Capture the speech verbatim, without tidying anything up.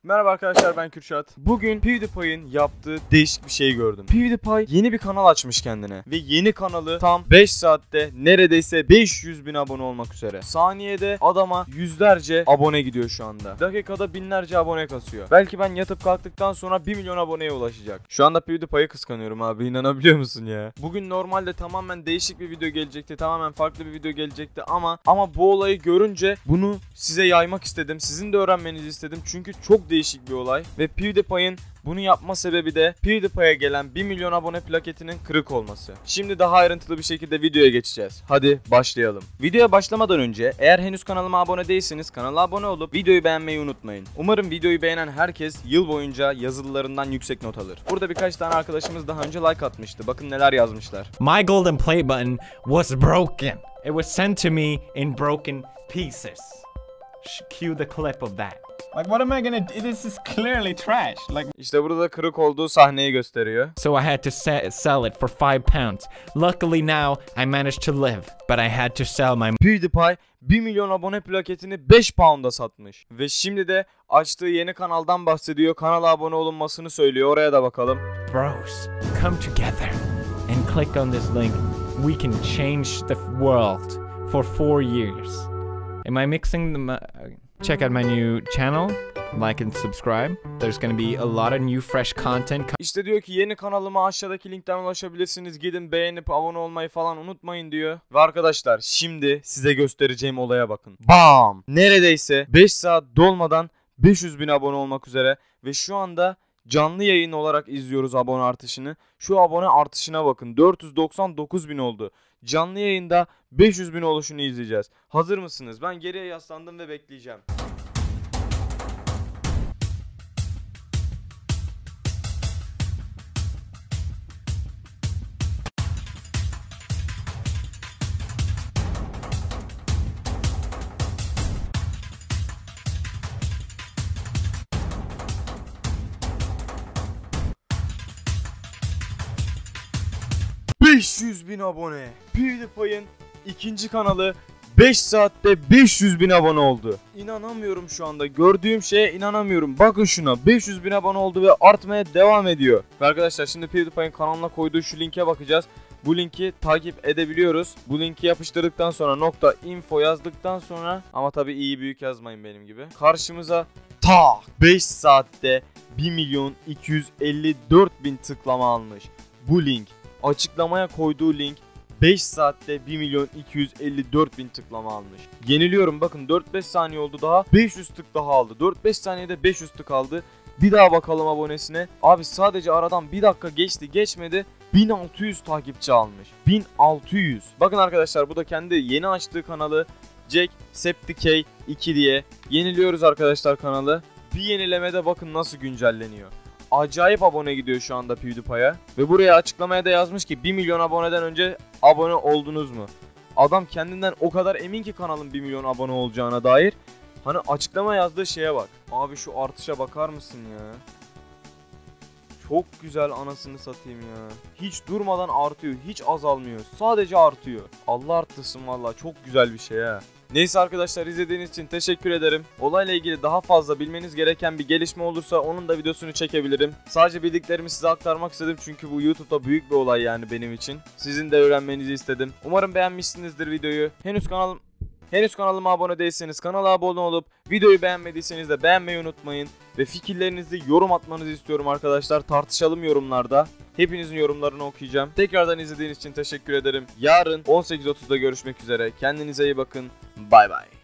Merhaba arkadaşlar, ben Kürşat. Bugün PewDiePie'in yaptığı değişik bir şey gördüm. PewDiePie yeni bir kanal açmış kendine. Ve yeni kanalı tam beş saatte neredeyse beş yüz bin abone olmak üzere. Saniyede adama yüzlerce abone gidiyor şu anda. Dakikada binlerce abone kasıyor. Belki ben yatıp kalktıktan sonra bir milyon aboneye ulaşacak. Şu anda PewDiePie'yi kıskanıyorum abi, inanabiliyor musun ya? Bugün normalde tamamen değişik bir video gelecekti. Tamamen farklı bir video gelecekti ama ama bu olayı görünce bunu size yaymak istedim. Sizin de öğrenmenizi istedim. Çünkü çok değişik bir olay. Ve PewDiePie'in bunu yapma sebebi de PewDiePie'ye gelen bir milyon abone plaketinin kırık olması. Şimdi daha ayrıntılı bir şekilde videoya geçeceğiz. Hadi başlayalım. Videoya başlamadan önce eğer henüz kanalıma abone değilseniz kanala abone olup videoyu beğenmeyi unutmayın. Umarım videoyu beğenen herkes yıl boyunca yazılılarından yüksek not alır. Burada birkaç tane arkadaşımız daha önce like atmıştı. Bakın neler yazmışlar. My golden play button was broken. It was sent to me in broken pieces. Cue the clip of that. Like, what am I gonna do? This is clearly trash. Like, İşte burada da kırık olduğu sahneyi gösteriyor. So I had to se sell it for five pounds. Luckily now I managed to live, but I had to sell my. PewDiePie bir milyon abone plaketini beş pound'a satmış. Ve şimdi de açtığı yeni kanaldan bahsediyor. Kanala abone olunmasını söylüyor. Oraya da bakalım. Bros, come together and click on this link. We can change the world for four years. Am I mixing the? Check out my new channel, like and subscribe. There's gonna be a lot of new fresh content. İşte diyor ki yeni kanalıma aşağıdaki linkten ulaşabilirsiniz. Gidin beğenip abone olmayı falan unutmayın diyor. Ve arkadaşlar şimdi size göstereceğim olaya bakın. Bam! Neredeyse beş saat dolmadan beş yüz bin abone olmak üzere. Ve şu anda canlı yayın olarak izliyoruz abone artışını. Şu abone artışına bakın. dört yüz doksan dokuz bin oldu. Canlı yayında beş yüz bin oluşunu izleyeceğiz. Hazır mısınız? Ben geriye yaslandım ve bekleyeceğim. beş yüz bin abone. PewDiePie'in ikinci kanalı beş saatte beş yüz bin abone oldu. İnanamıyorum şu anda. Gördüğüm şeye inanamıyorum. Bakın şuna. beş yüz bin abone oldu ve artmaya devam ediyor. Ve arkadaşlar şimdi PewDiePie'in kanalına koyduğu şu linke bakacağız. Bu linki takip edebiliyoruz. Bu linki yapıştırdıktan sonra nokta info yazdıktan sonra, ama tabii iyi büyük yazmayın benim gibi. Karşımıza tak beş saatte bir milyon iki yüz elli dört bin tıklama almış. Bu link. Açıklamaya koyduğu link beş saatte bir milyon iki yüz elli dört bin tıklama almış. Yeniliyorum, bakın dört beş saniye oldu, daha beş yüz tık daha aldı. dört beş saniyede beş yüz tık aldı. Bir daha bakalım abonesine. Abi sadece aradan bir dakika geçti geçmedi. bin altı yüz takipçi almış. bin altı yüz. Bakın arkadaşlar, bu da kendi yeni açtığı kanalı Jacksepticeye iki diye. Yeniliyoruz arkadaşlar kanalı. Bir yenilemede bakın nasıl güncelleniyor. Acayip abone gidiyor şu anda PewDiePie'ya. Ve buraya açıklamaya da yazmış ki bir milyon aboneden önce abone oldunuz mu? Adam kendinden o kadar emin ki kanalın bir milyon abone olacağına dair. Hani açıklama yazdığı şeye bak. Abi şu artışa bakar mısın ya? Çok güzel, anasını satayım ya. Hiç durmadan artıyor, hiç azalmıyor. Sadece artıyor. Allah arttırsın valla, çok güzel bir şey ha. Neyse arkadaşlar, izlediğiniz için teşekkür ederim. Olayla ilgili daha fazla bilmeniz gereken bir gelişme olursa onun da videosunu çekebilirim. Sadece bildiklerimi size aktarmak istedim çünkü bu YouTube'da büyük bir olay yani benim için. Sizin de öğrenmenizi istedim. Umarım beğenmişsinizdir videoyu. Henüz kanalım Henüz kanalıma abone değilseniz kanala abone olup videoyu beğenmediyseniz de beğenmeyi unutmayın. Ve fikirlerinizi yorum atmanızı istiyorum arkadaşlar. Tartışalım yorumlarda. Hepinizin yorumlarını okuyacağım. Tekrardan izlediğiniz için teşekkür ederim. Yarın on sekiz otuzda görüşmek üzere. Kendinize iyi bakın. Bay bay.